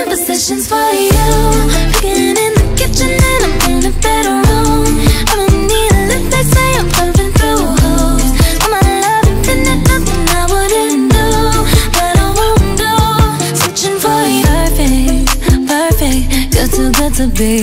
positions for you. Cooking in the kitchen and I'm in the bedroom. I don't need a lift, they say I'm pumping through holes. All my love infinite, nothing I wouldn't do, but I won't do. Searching for you, perfect, perfect, good too good to be.